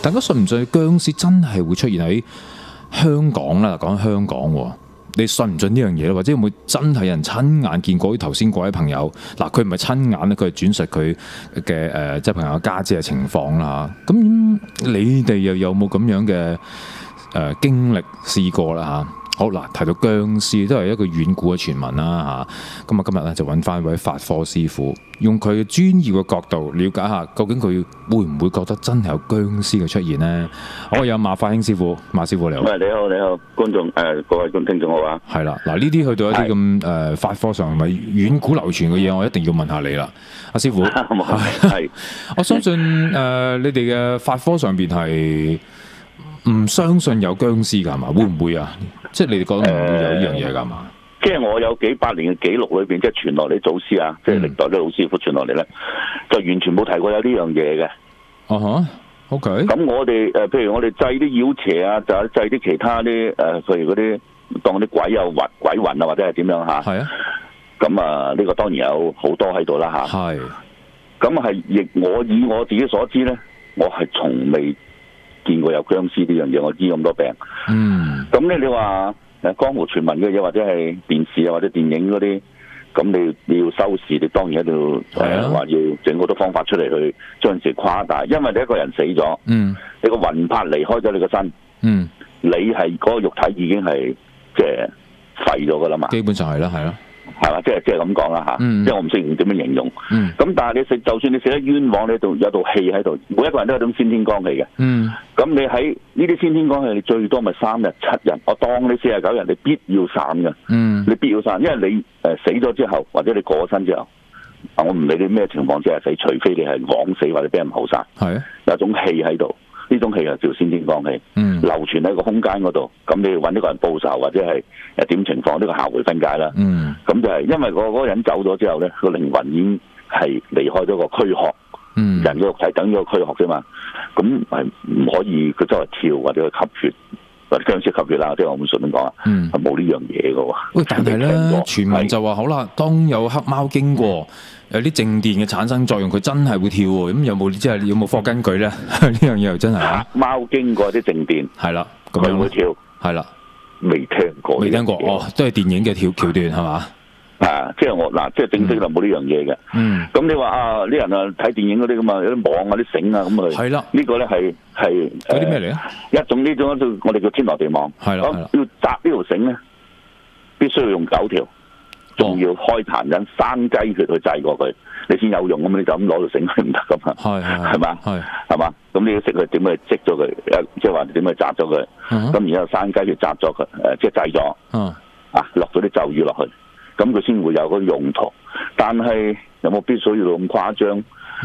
大家信唔信僵屍真係會出現喺香港啦？講香港喎，你信唔信呢樣嘢咧？或者有冇真係有人親眼見過？頭先嗰位朋友嗱，佢唔係親眼咧，佢係轉述佢嘅即係朋友家姐嘅情況啦。咁你哋又有冇咁樣嘅經歷試過啦？嚇？好嗱，提到僵屍都係一個遠古嘅傳聞啦嚇。咁啊，今日咧就揾翻位法科師傅，用佢嘅專業嘅角度了解下，究竟佢會唔會覺得真係有僵屍嘅出現呢？好，有馬法興師傅，馬師傅你好。 喂，你好，你好，觀眾各位聽眾好啊。 係啦，嗱呢啲去到一啲咁法科上咪遠古流傳嘅嘢，我一定要問下你啦，阿師傅。係，我相信你哋嘅法科上邊係唔相信有僵屍㗎嘛？會唔會啊？即係你哋覺得唔會有呢樣嘢㗎嘛？ 即係我有幾百年嘅記錄裏邊，即係傳落嚟祖師啊，即係歷代啲老師傅傳落嚟咧，就完全冇提過有呢樣嘢嘅。 哦哈，OK。咁我哋譬如我哋祭啲妖邪啊，就祭啲其他啲譬如嗰啲當啲鬼啊、鬼魂啊，或者係點樣嚇？係啊。咁啊，呢個當然有好多喺度啦嚇。係。咁係以我自己所知咧，我係從未見過有僵屍呢樣嘢，我知咁多病。咁咧你話江湖傳聞嘅嘢，或者係電視啊，或者電影嗰啲，咁你要收視，你當然喺度話要整好多方法出嚟去將事誇大，因為你一個人死咗，你個魂魄離開咗你個身，你係嗰個肉體已經係即係廢咗噶啦嘛。基本上係啦，係啦。係嘛，即係咁講啦嚇，即係我唔識點樣形容。咁但係就算你死得冤枉，你度有道氣喺度，每一個人都有種先天光氣嘅。咁你喺呢啲先天光氣，你最多咪3日7日，我當你49日，你必要散嘅。你必要散，因為你死咗之後，或者你過身之後，我唔理你咩情況之下死，除非你係枉死或者俾人謀殺，有種氣喺度。呢種氣就叫先天光氣，流傳喺個空間嗰度。咁你揾呢個人報仇，或者係點情況，呢個下回分解啦。咁就係因為嗰個人走咗之後咧，個靈魂已經係離開咗個軀殼，人嘅肉體等於個軀殼啫嘛。咁係唔可以佢周圍跳或者去吸血，或者僵屍吸血啦。即係我咁順便講啊，係冇呢樣嘢嘅喎。喂， 但係咧，傳聞就話好啦，當有黑貓經過，有啲靜電嘅產生作用，佢真係會跳喎。咁有冇科學根據咧？呢樣嘢又真係黑貓經過啲靜電， 係啦，咁樣會跳，係啦， 未聽過， 未聽過哦，都係電影嘅橋段係嘛？ 即係我即係正式就冇呢樣嘢嘅。咁你話啲人啊睇電影嗰啲咁啊，有啲網啊、啲繩啊咁啊，係啦，呢個咧係嗰啲咩嚟啊？一種我哋叫天羅地網，係啦，要紮呢條繩咧，必須要用9條。仲要開壇引生雞血去制過佢，你先有用。咁你就咁攞條繩佢唔得噶嘛？係嘛？係嘛？咁你要識佢點去積咗佢，即係話點去紮咗佢。咁然之後生雞血紮咗佢，即係制咗。落咗啲咒語落去，咁佢先會有嗰個用途。但係有冇必須要到咁誇張？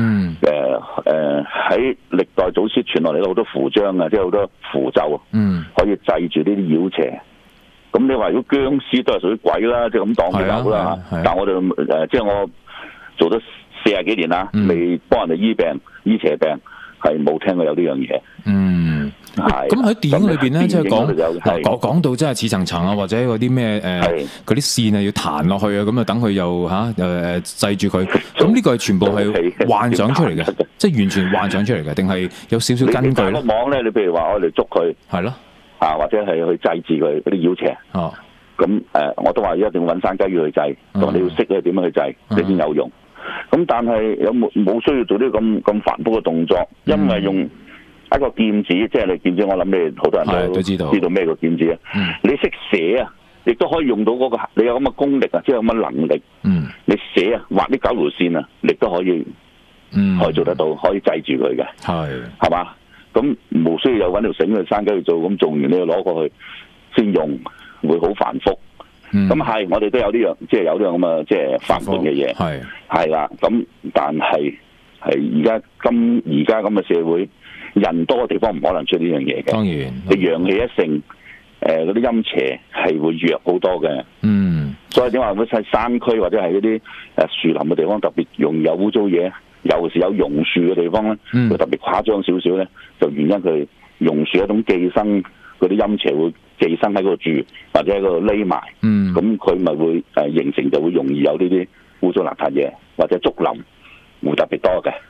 喺歷代祖師傳落嚟好多符章啊，即係好多符咒，可以制住呢啲妖邪。咁你話如果僵屍都係屬於鬼啦，即係咁當佢有啦。但我哋即係我做咗40幾年啦，未幫人哋醫病醫邪病，係冇聽過有呢樣嘢。係。咁喺電影裏邊咧，即係講到真係似層層啊，或者嗰啲咩嗰啲線啊要彈落去啊，咁啊等佢又制住佢。咁呢個係全部係幻想出嚟嘅，即係完全幻想出嚟嘅，定係有少少根據咧？個網咧，你譬如話我哋捉佢，係咯。或者係去制止佢嗰啲妖邪。咁我都話一定要揾生雞要去制，咁你要識咧點樣去制，你先有用。咁但係有冇需要做啲咁繁複嘅動作？因為用一個劍指，即係你劍指，我諗你好多人都知道咩個劍指啊。你識寫啊，亦都可以用到嗰個，你有咁嘅功力啊，即係有咁嘅能力。你寫啊，畫啲9條線啊，你都可以做得到，可以制住佢嘅。係嘛？咁無需要有揾條繩去生雞去做，咁做完你要攞過去先用，會好繁複。咁我哋都有呢樣，即係有呢樣咁嘅即係法門嘅嘢。係啦，咁但係而家咁嘅社會，人多嘅地方唔可能出呢樣嘢嘅。當然，你陽氣一盛，嗰啲陰邪係會弱好多嘅。所以點話喺山區或者係嗰啲樹林嘅地方，特別容易有污糟嘢。尤其是有榕樹嘅地方咧，佢特別誇張少少咧，就原因佢榕樹一種寄生嗰啲陰邪會寄生喺嗰度住，或者喺嗰度匿埋，咁佢咪會形成就會容易有呢啲污糟邋遢嘢，或者竹林會特別多嘅。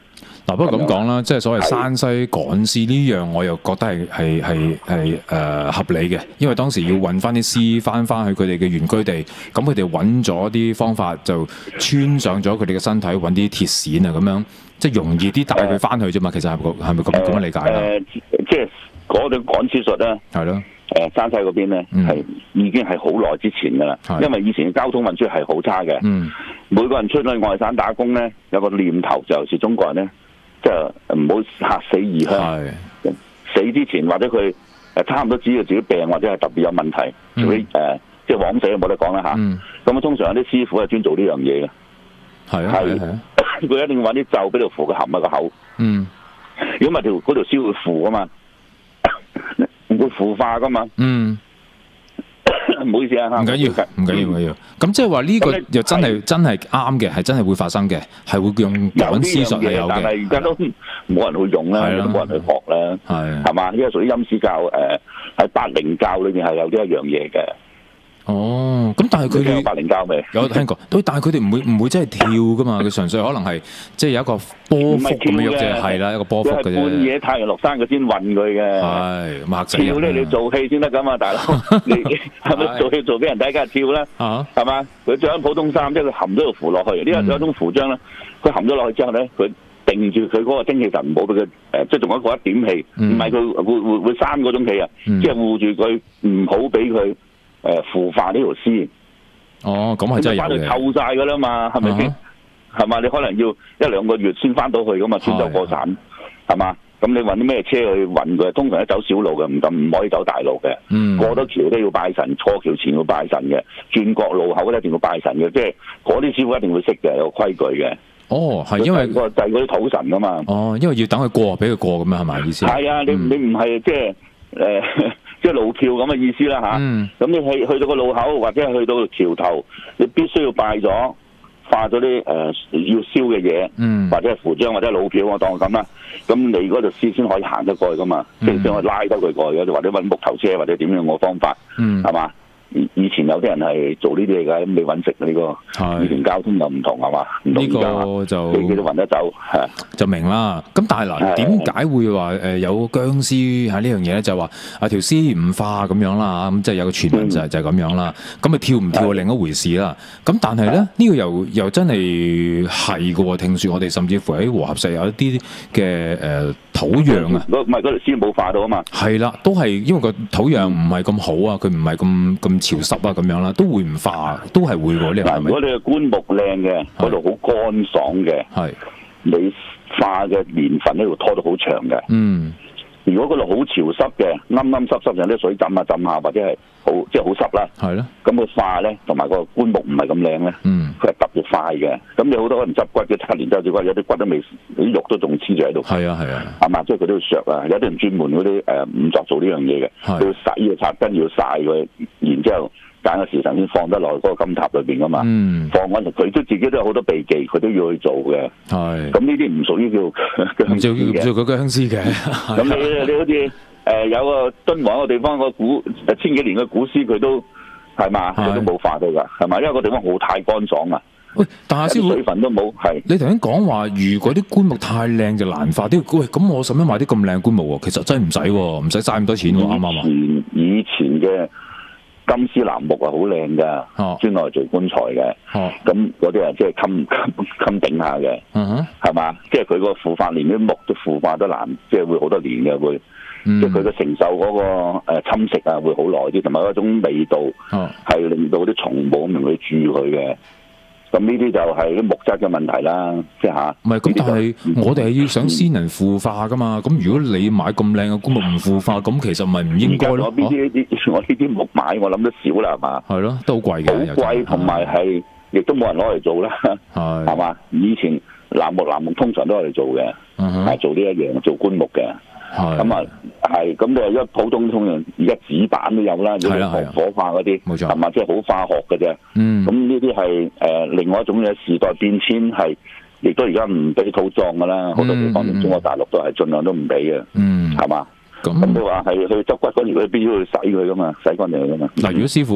嗱，不過咁講啦，即係所謂山西趕屍呢樣，我又覺得係合理嘅，因為當時要運翻啲屍翻去佢哋嘅原居地，咁佢哋揾咗啲方法就穿上咗佢哋嘅身體，揾啲鐵線啊咁樣，即係容易啲帶佢翻去啫嘛。其實係咪咁樣理解咧？ 即係嗰種趕屍術咧，係咯。山西嗰邊咧係已經係好耐之前㗎啦，因為以前嘅交通運輸係好差嘅。每個人出去外省打工咧，有個念頭就是中國人咧，即係唔好嚇死異鄉。死之前或者佢差唔多知道自己病或者係特別有問題，即係枉死冇得講啦嚇。咁啊，通常有啲師傅係專做呢樣嘢嘅。係佢一定要揾啲咒俾條符佢含喺個口。如果唔係嗰條屍會腐啊嘛。會腐化噶嘛？唔好意思啊， 唔緊要。咁即係話呢個又真係啱嘅，係真係會發生嘅，係會用趕屍術係有嘅。 但係而家都冇人去用啦，都冇人去學啦，係嘛？因為屬於陰司教喺八靈教裏面係有呢一樣嘢嘅。 哦，咁但係佢哋八靈教未有聽過？但係佢哋唔會真係跳噶嘛？佢純粹可能係即係有一個波幅咁樣啫，係啦，一個波幅嘅啫。 半夜太陽落山，佢先運佢嘅。 係嚇死人！ 跳咧，你做戲先得噶嘛，大佬。你係咪做戲做俾人睇梗係跳啦？係嘛？佢着緊普通衫，即係佢含咗條符落去。呢個有一種符章咧，佢含咗落去之後咧，佢定住佢嗰個精氣神，唔好俾佢即係仲有一個一點氣，唔係佢會生嗰種氣啊，即係護住佢，唔好俾佢。腐化呢條屍， 咁係真係有嘅。 翻去臭晒噶啦嘛，係咪先？係嘛？你可能要1-2個月先翻到去噶嘛，穿州過省，係嘛？咁你搵啲咩車去運佢？通常都走小路嘅，唔可以走大路嘅。過咗橋都要拜神，過橋前要拜神嘅，轉角路口咧一定要拜神嘅，即係嗰啲師傅一定會識嘅，有規矩嘅。 係因為個就係嗰啲土神噶嘛。 因為要等佢過，俾佢過咁樣係咪意思？係啊，你唔係即係即係路橋咁嘅意思啦吓，咁你去到個路口或者係去到橋頭，你必須要拜咗，化咗啲要燒嘅嘢，或者係符章或者係老票，我當咁啦。咁你嗰度先可以行得過去噶嘛，即係先可以拉得佢過去嘅，或者搵木頭車或者點樣嘅方法，係嘛？以前有啲人係做呢啲嘢㗎，咁你揾食呢個以前交通又唔同係嘛？呢個就你都揾得走就明啦。咁但係嗱，點解會話有僵屍喺呢樣嘢咧？就話條屍唔化咁樣啦，咁即係有個傳聞就係咁樣啦。咁咪跳唔跳係另一回事啦。咁但係咧呢個又真係係嘅喎。聽說我哋甚至乎喺和合石有一啲嘅土壤啊， 唔係嗰條屍冇化到啊嘛。係啦，都係因為個土壤唔係咁好啊，佢唔係咁潮濕啊，咁樣啦，都會唔化，都係會喎。呢係咪？ 如果你嘅棺木靚嘅，嗰度好乾爽嘅，你化嘅年份呢度拖到好長嘅。如果嗰度好潮濕嘅，啱濕有啲水浸下，或者係好即係好濕啦。係咯。咁佢化咧，同埋個棺木唔係咁靚咧。佢係特別快嘅。咁有好多人執骨嘅，7年執住骨，有啲骨都未，啲肉都仲黐住喺度。係啊。係嘛，即係佢都要削啊。有啲人專門嗰啲唔作做呢樣嘢嘅，佢要洗要擦根要曬佢，然之後揀個時辰先放得落嗰個金塔裏邊噶嘛。放嗰陣佢都自己都有好多秘技，佢都要去做嘅。係。咁呢啲唔屬於叫僵屍嘅。做個僵屍嘅。咁你好似有個敦煌一個地方個古千幾年嘅古屍，佢都係嘛，佢都冇化到㗎，係嘛？因為個地方好太乾爽啊。喂，但係師傅水分都冇。係。你頭先講話，如果啲棺木太靚就難化啲。喂，咁我使乜買啲咁靚棺木喎？其實真係唔使喎，唔使嘥咁多錢喎，啱唔啱啊？以前嘅金絲楠木啊，好靚噶，專來做棺材嘅。咁嗰啲啊，即係襟頂下嘅。係嘛？即係佢個腐化年啲木都腐化得難，即係會好多年嘅會。即係佢嘅承受嗰個侵蝕啊，會好耐啲，同埋嗰種味道係令到啲蟲冇咁容易蛀佢嘅。咁呢啲就係啲木質嘅問題啦，即係嚇。唔係咁，但係我哋係要想先人腐化噶嘛。咁如果你買咁靚嘅棺木唔腐化，咁其實咪唔應該咯。我呢啲木買，我諗得少啦，係嘛？係咯，都好貴嘅。好貴，同埋係亦都冇人攞嚟做啦，係嘛？以前楠木通常都係嚟做嘅，係做呢一樣做棺木嘅。咁啊，係咁你係一普通而家紙板都有啦，要學火化嗰啲，係嘛，即係好化學嘅啫。咁呢啲係另外一種嘅時代變遷，係亦都而家唔俾土葬噶啦，好多地方中國大陸都係盡量都唔俾嘅，係嘛。咁你話係去執骨嗰時，佢必須要洗佢噶嘛，洗乾淨佢噶嘛。嗱，如果師傅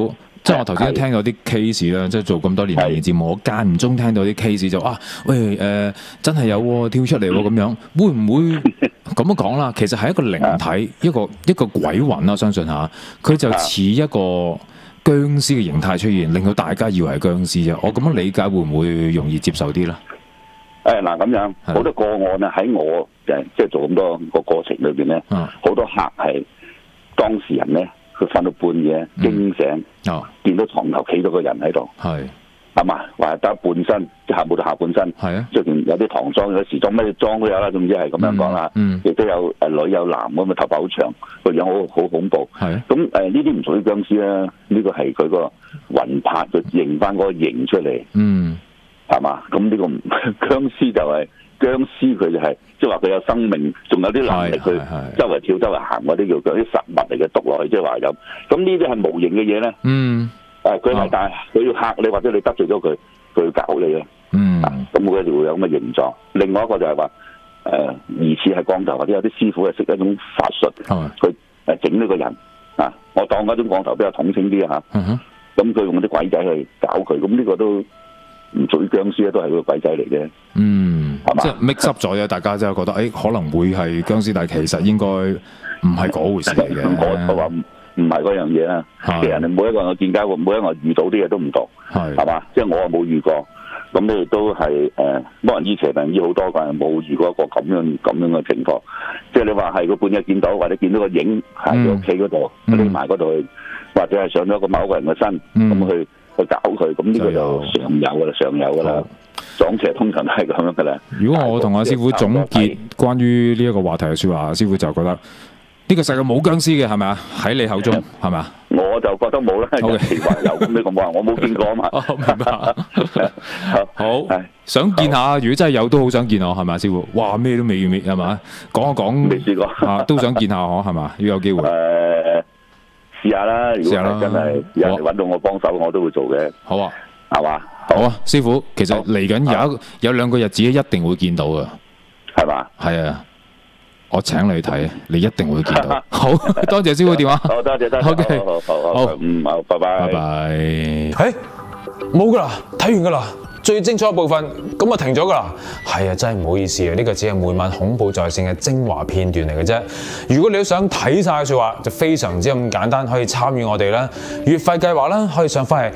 即係我頭先都聽到啲 case 啦，即係做咁多年靈異節目，我間唔中聽到啲 case 就喂真係有跳出嚟喎咁樣，會唔會咁樣講啦？其實係一個靈體，一個鬼魂啦，相信下，佢就似一個僵屍嘅形態出現，令到大家以為係僵屍啫。我咁樣理解會唔會容易接受啲咧？ 嗱咁樣好多個案咧，喺我即係做咁多個過程裏邊咧，好多客係當事人咧，佢瞓到半夜驚醒，見到床頭企咗個人喺度，係嘛，話得半身，即係冇到下半身，着件有啲唐裝，有時裝咩裝都有啦，總之係咁樣講啦。亦都有女有男咁啊，頭髮好長，個樣好恐怖。咁呢啲唔屬於僵屍啦，呢個係佢個魂魄，佢認翻嗰個形出嚟。係嘛？咁呢個僵屍就係僵屍，佢就係即係話佢有生命，仲有啲能力，佢周圍跳、周圍行嗰啲叫做啲實物嚟嘅，篤落去即係話有。咁呢啲係無形嘅嘢咧。佢係但係佢要嚇你，或者你得罪咗佢，佢要搞你咧。咁佢就會有咁嘅形狀。另外一個就係話疑似係降頭，或者有啲師傅係識一種法術，佢整呢個人啊。我當嗰種降頭比較統稱啲嚇。咁佢用啲鬼仔去搞佢，咁呢個都唔屬於僵屍，都係個鬼仔嚟嘅。係嘛？ 即係 mix up 咗嘅，大家真係覺得可能會係僵屍，但係其實應該唔係嗰回事嚟嘅。 我話唔係嗰樣嘢啊。其實你每一個我見街，每一個遇到啲嘢都唔同，係嘛？即係我冇遇過，咁你亦都係幫人醫邪病醫好多，但係冇遇過一個咁樣嘅情況。即係你話係佢半夜見到，或者見到個影喺屋企嗰度匿埋嗰度去，或者係上咗個某個人嘅身咁去搞佢，咁呢個就常有噶啦。撞邪通常都係咁樣噶啦。如果我同阿師傅總結關於呢一個話題嘅說話，師傅就覺得呢個世界冇僵屍嘅，係咪啊？喺你口中係咪啊？我就覺得冇啦。有奇話有咁，你咁話我冇見過啊嘛。明白。好，想見下，如果真係有，都好想見我，係咪啊，師傅？哇，咩都未係嘛？講一講未試過都想見下我，係嘛？要有機會。試下啦，如果真係有人揾到我幫手，我都會做嘅。好啊，係嘛？好啊，師傅，其實嚟緊有兩個日子一定會見到嘅，係嘛？係啊，我請你去睇，你一定會見到。好多謝師傅電話。好多謝，好嘅，好，拜拜，拜拜。 冇噶啦，睇完噶啦。最精彩嘅部分咁就停咗㗎啦，係啊，真係唔好意思啊，呢個只係每晚恐怖在線嘅精華片段嚟嘅啫。如果你都想睇晒嘅説話，就非常之咁簡單，可以參與我哋啦。月費計劃啦，可以上翻去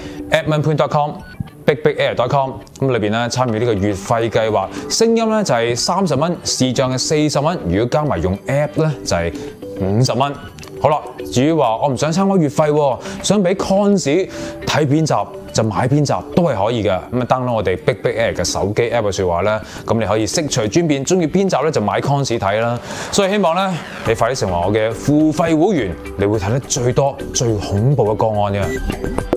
adminpoon.com、bigbigair.com 咁裏邊咧參與呢個月費計劃，聲音咧就係30蚊，視像係40蚊，如果加埋用 app 咧就係50蚊。好啦，至於話我唔想參加月費喎，想俾 cons 睇邊集就買邊集都係可以嘅。咁啊 download 我哋 Big Big Air 嘅手機 app 嘅説話咧，咁你可以悉隨尊便，中意邊集咧就買 cons 睇啦。所以希望咧你快啲成為我嘅付費會員，你會睇得最多最恐怖嘅個案嘅。